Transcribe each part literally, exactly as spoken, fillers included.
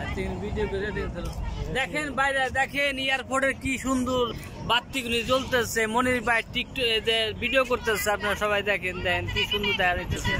Video করে দেখেন বাইরে দেখেন এয়ারপোর্টের কি সুন্দর বাতিগুলি জ্বলতেছে। মনির ভাই টিকটক ভিডিও করতেছে, আপনারা সবাই দেখেন দেখেন কি সুন্দর দেখা যাচ্ছে।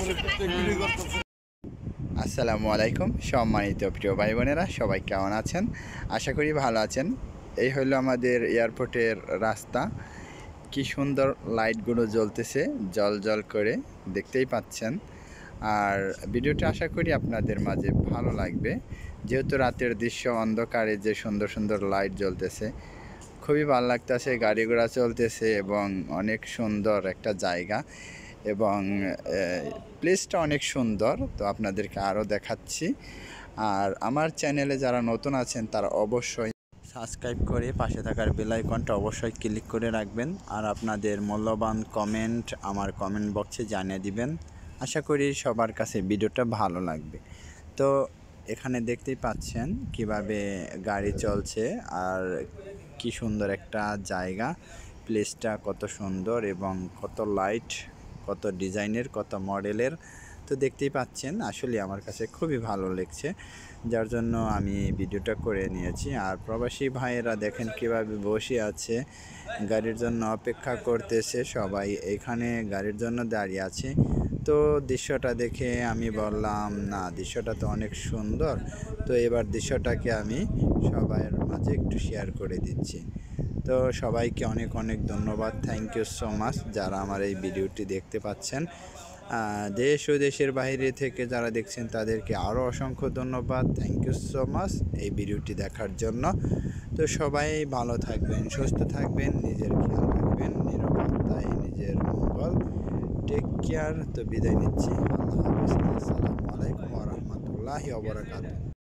আসসালামু আলাইকুম সম্মানিত প্রিয় ভাই বোনেরা, সবাই কেমন আছেন? আশা করি ভালো আছেন। এই হলো আমাদের এয়ারপোর্টের রাস্তা, কি সুন্দর লাইটগুলো জ্বলতেছে জল জল করে, দেখতেই পাচ্ছেন। আর ভিডিওটা আশা করি আপনাদের মাঝে ভালো লাগবে, যেহেতু রাতের দৃশ্য, অন্ধকারে যে সুন্দর সুন্দর লাইট জ্বলতেছে খুবই ভালো লাগতেছে। গাড়ি ঘোড়া চলতেছে এবং অনেক সুন্দর একটা জায়গা এবং প্লেসটা অনেক সুন্দর। তো আপনাদেরকে আরও দেখাচ্ছি। আর আমার চ্যানেলে যারা নতুন আছেন তারা অবশ্যই সাবস্ক্রাইব করে পাশে থাকার বেল আইকনটা অবশ্যই ক্লিক করে রাখবেন। আর আপনাদের মূল্যবান কমেন্ট আমার কমেন্ট বক্সে জানিয়ে দিবেন। আশা করি সবার কাছে ভিডিওটা ভালো লাগবে। তো এখানে দেখতেই পাচ্ছেন কিভাবে গাড়ি চলছে আর কি সুন্দর একটা জায়গা। প্লেসটা কত সুন্দর এবং কত লাইট, কত ডিজাইনের, কত মডেলের। তো দেখতেই পাচ্ছেন, আসলে আমার কাছে খুবই ভালো লাগছে, যার জন্য আমি ভিডিওটা করে নিয়েছি। আর প্রবাসী ভাইয়েরা দেখেন কিভাবে বসে আছে, গাড়ির জন্য অপেক্ষা করতেছে। সবাই এখানে গাড়ির জন্য দাঁড়িয়ে আছে। তো দৃশ্যটা দেখে আমি বললাম, না দৃশ্যটা তো অনেক সুন্দর। তো এবার দৃশ্যটাকে আমি সবার মাঝে একটু শেয়ার করে দিচ্ছি। তো সবাইকে অনেক অনেক ধন্যবাদ, থ্যাংক ইউ সো মাচ যারা আমার এই ভিডিওটি দেখতে পাচ্ছেন। দেশ ও দেশের বাইরে থেকে যারা দেখছেন তাদেরকে আরও অসংখ্য ধন্যবাদ, থ্যাংক ইউ সো মাচ এই ভিডিওটি দেখার জন্য। তো সবাই ভালো থাকবেন, সুস্থ থাকবেন, নিজের খেয়াল রাখবেন, নিরাপত্তায় নিজের মঙ্গল। Take care. তো বিদায় নিচ্ছি। আল্লাহ হাফেজ। আসসালামু আলাইকুম ওয়া রাহমাতুল্লাহি ওয়া বারাকাতুহু।